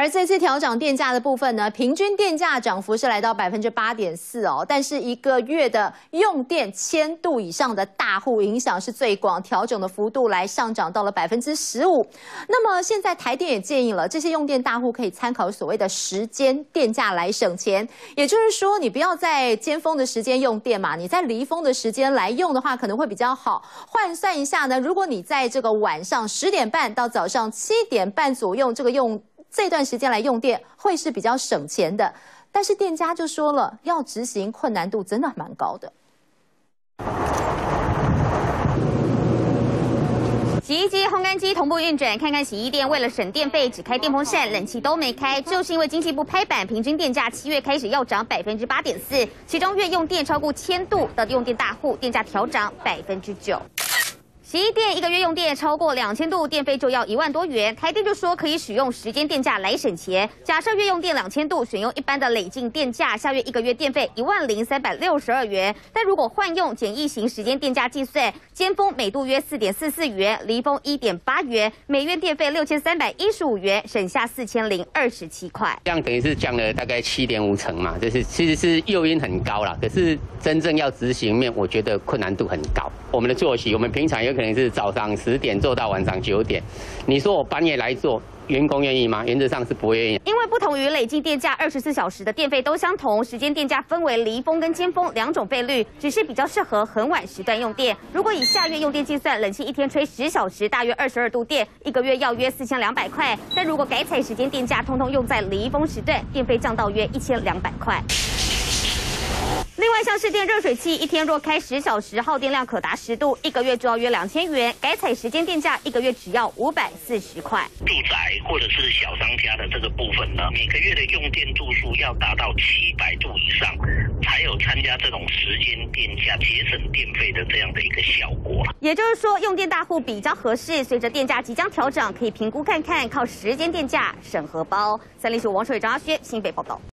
而这次调涨电价的部分呢，平均电价涨幅是来到8.4%哦，但是一个月的用电1000度以上的大户影响是最广，调整的幅度来上涨到了15%。那么现在台电也建议了，这些用电大户可以参考所谓的时间电价来省钱，也就是说，你不要在尖峰的时间用电嘛，你在离峰的时间来用的话，可能会比较好。换算一下呢，如果你在这个晚上10点半到早上7点半左右，这段时间来用电会是比较省钱的，但是店家就说了，要执行困难度真的蛮高的。 洗衣机、烘干机同步运转，看看洗衣店为了省电费，只开电风扇、冷气都没开，就是因为经济部拍板，平均电价7月开始要涨8.4%，其中月用电超过1000度的用电大户，电价调涨9%。洗衣店一个月用电超过2000度，电费就要1万多元。台电就说可以使用时间电价来省钱。假设月用电2000度，选用一般的累进电价，下月一个月电费10362元。但如果换用简易型时间电价计算，尖峰每度约4.44元，离峰1.8元，每月电费6315元，省下4027块。 这样等于是降了大概7.5成嘛，其实是诱因很高啦。可是真正要执行面，我觉得困难度很高。我们的作息，我们平常有可能是早上10点做到晚上9点，你说我半夜来做，员工愿意吗？原则上是不愿意。 因为不同于累进电价24小时的电费都相同，时间电价分为离峰跟尖峰2种费率，只是比较适合很晚时段用电。如果以下月用电计算，冷气一天吹10小时，大约22度电，一个月要约4200块。但如果改采时间电价，通通用在离峰时段，电费降到约1200块。另外，像是电热水器，一天若开10小时，耗电量可达10度，一个月就要约2000元。改采时间电价，一个月只要540块。 住宅或者是小商家的这个部分呢，每个月的用电度数要达到700度以上，才有参加这种时间电价节省电费的这样的一个效果。 也就是说，用电大户比较合适。随着电价即将调整，可以评估看看，靠时间电价省荷包。3立新闻王守伟、张阿轩新北报道。